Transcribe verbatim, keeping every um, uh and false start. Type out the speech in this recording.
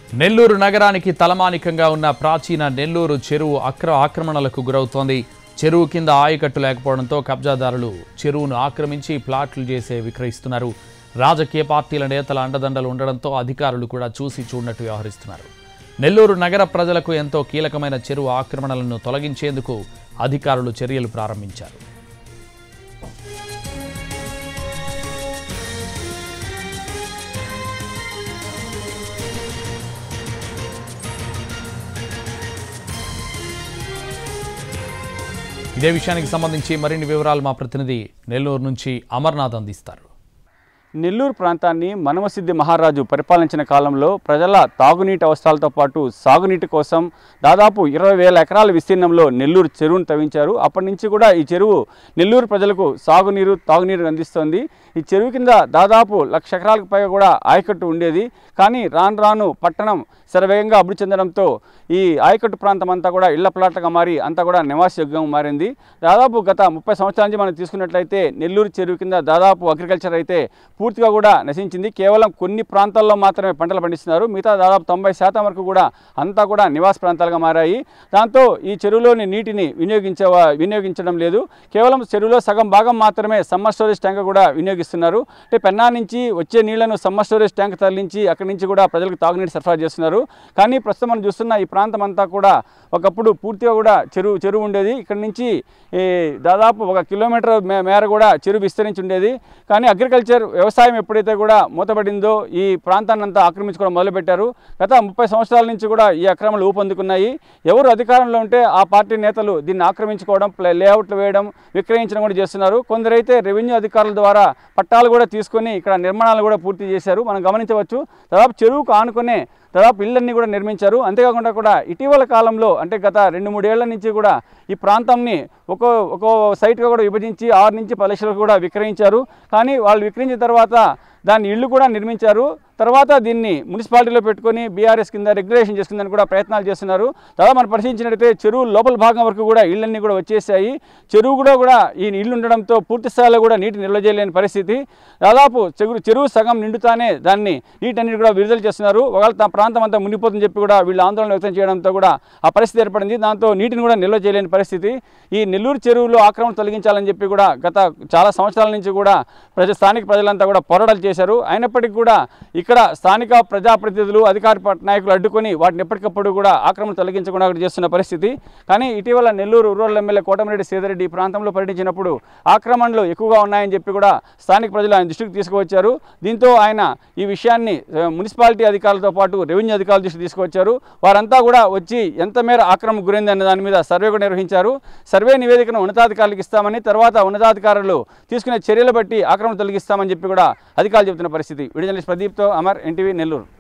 నెల్లూరు నగరానికి తలమానికంగా ఉన్న ప్రాచీన నెల్లూరు చెరువు అక్ర ఆక్రమణలకు గురవుతోంది. చెరువు కింద ఆయకట్టు లేకపోవడంతో కబ్జాదారులు చెరువును ఆక్రమించి ప్లాట్లు చేసే విక్రయిస్తున్నారు. రాజకీయ పార్టీల నేతల అండదండలు ఉండడంతో అధికారులు కూడా చూసి చూడనట్టు వ్యవహరిస్తున్నారు. నెల్లూరు నగర ప్రజలకు ఎంతో కీలకమైన చెరువు ఆక్రమణలను తొలగించేందుకు అధికారులు చర్యలు ప్రారంభించారు. ఇదే విషయానికి సంబంధించి మరిన్ని వివరాలు మా ప్రతినిధి నెల్లూరు నుంచి అమర్నాథ్ అందిస్తారు. నెల్లూరు ప్రాంతాన్ని మనమసిద్ధి మహారాజు పరిపాలించిన కాలంలో ప్రజల తాగునీటి అవసరాలతో పాటు సాగునీటి కోసం దాదాపు ఇరవై వేల ఎకరాల విస్తీర్ణంలో నెల్లూరు చెరువును తవ్వించారు. అప్పటి నుంచి కూడా ఈ చెరువు నెల్లూరు ప్రజలకు సాగునీరు తాగునీరు అందిస్తోంది. ఈ చెరువు కింద దాదాపు లక్ష ఎకరాలకు పైగా కూడా ఆయకట్టు ఉండేది. కానీ రాను రాను పట్టణం శరవేగంగా అభివృద్ధి చెందడంతో ఈ ఆయకట్టు ప్రాంతం అంతా కూడా ఇళ్ల ప్లాట్లుగా మారి అంతా కూడా నివాసయోగ్యం మారింది. దాదాపు గత ముప్పై సంవత్సరాల నుంచి మనం తీసుకున్నట్లయితే నెల్లూరు చెరువు కింద దాదాపు అగ్రికల్చర్ అయితే పూర్తిగా కూడా నశించింది. కేవలం కొన్ని ప్రాంతాల్లో మాత్రమే పంటలు పండిస్తున్నారు. మిగతా దాదాపు తొంభై శాతం వరకు కూడా అంతా కూడా నివాస ప్రాంతాలుగా మారాయి. దాంతో ఈ చెరువులోని నీటిని వినియోగించే వినియోగించడం లేదు. కేవలం చెరువులో సగం భాగం మాత్రమే సమ్మర్ స్టోరేజ్ ట్యాంక్ కూడా వినియోగిస్తున్నారు. అంటే పెన్నా నుంచి వచ్చే నీళ్లను సమ్మర్ స్టోరేజ్ ట్యాంక్ తరలించి అక్కడి నుంచి కూడా ప్రజలకు తాగునీటి సరఫరా చేస్తున్నారు. కానీ ప్రస్తుతం మనం చూస్తున్న ఈ ప్రాంతం అంతా కూడా ఒకప్పుడు పూర్తిగా కూడా చెరువు చెరువు ఉండేది. ఇక్కడి నుంచి దాదాపు ఒక కిలోమీటర్ మేర కూడా చెరువు విస్తరించి ఉండేది. కానీ అగ్రికల్చర్ వ్యవసాయం ఎప్పుడైతే కూడా మూతపడిందో ఈ ప్రాంతాన్ని అంతా ఆక్రమించుకోవడం మొదలుపెట్టారు. గత ముప్పై సంవత్సరాల నుంచి కూడా ఈ అక్రమాలు ఊపందుకున్నాయి. ఎవరు అధికారంలో ఉంటే ఆ పార్టీ నేతలు దీన్ని ఆక్రమించుకోవడం, లేఅవుట్లు వేయడం, విక్రయించడం కూడా చేస్తున్నారు. కొందరైతే రెవెన్యూ అధికారుల ద్వారా పట్టాలు కూడా తీసుకొని ఇక్కడ నిర్మాణాలు కూడా పూర్తి చేశారు. మనం గమనించవచ్చు. దాదాపు చెరువుకు ఆనుకునే దాదాపు ఇళ్ళన్నీ కూడా నిర్మించారు. అంతేకాకుండా కూడా ఇటీవల కాలంలో అంటే గత రెండు మూడేళ్ల నుంచి కూడా ఈ ప్రాంతాన్ని ఒక్కో ఒక్కో సైట్గా కూడా విభజించి ఆరు నుంచి పది లక్షలకు కూడా విక్రయించారు. కానీ వాళ్ళు విక్రయించిన తర్వాత దాన్ని ఇళ్ళు కూడా నిర్మించారు. తర్వాత దీన్ని మున్సిపాలిటీలో పెట్టుకొని బీఆర్ఎస్ కింద రెగ్యులేషన్ చేసుకుందని కూడా ప్రయత్నాలు చేస్తున్నారు. దాదాపు మనం పరిశీలించినట్లయితే చెరువు లోపల భాగం వరకు కూడా ఇళ్ళన్నీ కూడా వచ్చేసాయి. చెరువు కూడా కూడా ఈ ఇళ్ళు ఉండడంతో పూర్తి స్థాయిలో కూడా నీటి నిల్వ చేయలేని పరిస్థితి. దాదాపు చెరువు చెరువు సగం నిండుతానే దాన్ని నీటన్నిటి కూడా విడుదల చేస్తున్నారు. ఒకవేళ తమ ప్రాంతం అంతా మునిగిపోతుందని చెప్పి కూడా వీళ్ళు ఆందోళన వ్యక్తం చేయడంతో కూడా ఆ పరిస్థితి ఏర్పడింది. దాంతో నీటిని కూడా నిల్వ చేయలేని పరిస్థితి. ఈ నెల్లూరు చెరువులో ఆక్రమణ తొలగించాలని చెప్పి కూడా గత చాలా సంవత్సరాల నుంచి కూడా ప్రజ స్థానిక ప్రజలంతా కూడా పోరాటాలు చేశారు. అయినప్పటికీ కూడా ఇక్కడ స్థానిక ప్రజాప్రతినిధులు అధికార నాయకులు అడ్డుకొని వాటిని ఎప్పటికప్పుడు కూడా ఆక్రమణ తొలగించకుండా చేస్తున్న పరిస్థితి. కానీ ఇటీవల నెల్లూరు రూరల్ ఎమ్మెల్యే కోటమిరెడ్డి శ్రీధర్రెడ్డి ఈ ప్రాంతంలో పర్యటించినప్పుడు ఆక్రమణలు ఎక్కువగా ఉన్నాయని చెప్పి కూడా స్థానిక ప్రజలు ఆయన దృష్టికి తీసుకువచ్చారు. దీంతో ఆయన ఈ విషయాన్ని మున్సిపాలిటీ అధికారులతో పాటు రెవెన్యూ అధికారుల దృష్టికి తీసుకువచ్చారు. వారంతా కూడా వచ్చి ఎంత మేర ఆక్రమణ గురైంది అనే దాని మీద సర్వే కూడా నిర్వహించారు. సర్వే నివేదికను ఉన్నతాధికారులకు ఇస్తామని, తర్వాత ఉన్నతాధికారులు తీసుకునే చర్యలు బట్టి ఆక్రమణ తొలగిస్తామని చెప్పి కూడా అధికారులు చెబుతున్న పరిస్థితి. వీడియో జర్నలిస్ట్ ప్రదీప్తో అమర్, ఎన్టీవీ నెల్లూరు.